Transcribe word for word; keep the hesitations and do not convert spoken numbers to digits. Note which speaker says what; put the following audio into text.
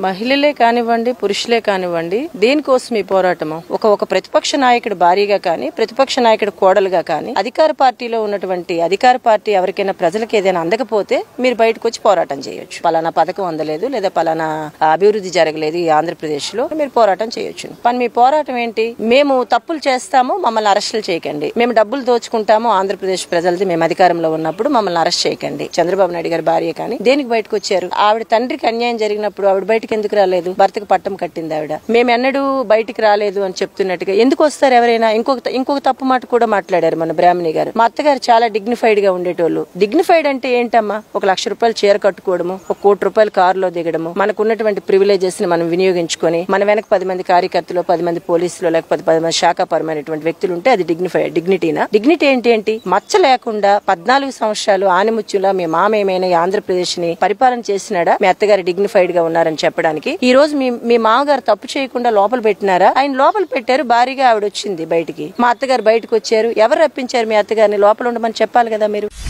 Speaker 1: మహిళలే కానివ్వండి, పురుషులే కానివ్వండి, దేనికోసం ఈ పోరాటము? ఒక ఒక ప్రతిపక్ష నాయకుడు భారీగా కానీ, ప్రతిపక్ష నాయకుడు కోడలుగా కానీ, అధికార పార్టీలో ఉన్నటువంటి అధికార పార్టీ ఎవరికైనా ప్రజలకు ఏదైనా అందకపోతే మీరు బయటకు వచ్చి పోరాటం చేయొచ్చు. పలానా పథకం అందలేదు లేదా పలానా అభివృద్ధి జరగలేదు ఈ ఆంధ్రప్రదేశ్ లో, మీరు పోరాటం చేయొచ్చు. కానీ మీ పోరాటం ఏంటి? మేము తప్పులు చేస్తాము, మమ్మల్ని అరెస్టులు చేయకండి. మేము డబ్బులు దోచుకుంటాము ఆంధ్రప్రదేశ్ ప్రజలది, మేము అధికారంలో ఉన్నప్పుడు మమ్మల్ని అరెస్ట్ చేయకండి. చంద్రబాబు నాయుడు గారి భార్య కానీ దేనికి బయటకు వచ్చారు? ఆవిడ తండ్రికి అన్యాయం జరిగినప్పుడు ఆవిడ బయటకు ఎందుకు రాలేదు? భర్తకు పట్టం కట్టింది ఆవిడ. మేము ఎన్నడూ బయటికి రాలేదు అని చెప్తున్నట్టుగా ఎందుకు వస్తారు ఎవరైనా? ఇంకొక ఇంకొక తప్పు మాట కూడా మాట్లాడారు మన బ్రాహ్మణి గారు. మా అత్తగారు చాలా డిగ్నిఫైడ్ గా ఉండేటోళ్ళు. డిగ్నిఫైడ్ అంటే ఏంటమ్మా? ఒక లక్ష రూపాయలు చీర కట్టుకోవడము, ఒక కోటి రూపాయలు కారులో దిగడము, మనకు ఉన్నటువంటి ప్రివిలేజెస్ ని మనం వినియోగించుకొని మన వెనక పది మంది కార్యకర్తలు, పది మంది పోలీసులు, లేకపోతే పది మంది శాఖాపరమైనటువంటి వ్యక్తులు ఉంటే అది డిగ్నిఫైడ్ డిగ్నిటీనా? డిగ్నిటీ ఏంటి ఏంటి? మచ్చ లేకుండా పద్నాలుగు సంవత్సరాలు ఆనిముత్యులా మీ మామ ఏమైనా ఆంధ్రప్రదేశ్ ని పరిపాలన చేసినాడా? మీ అత్తగారు డిగ్నిఫైడ్ గా ఉన్నారని చెప్పడానికి ఈ రోజు మీ మీ మామగారు తప్పు చేయకుండా లోపల పెట్టినారా? ఆయన లోపల పెట్టారు, భారీగా ఆవిడ వచ్చింది బయటికి. మా అత్తగారు బయటకు వచ్చారు. ఎవరు రప్పించారు మీ అత్తగారిని? లోపల ఉండమని చెప్పాలి కదా మీరు.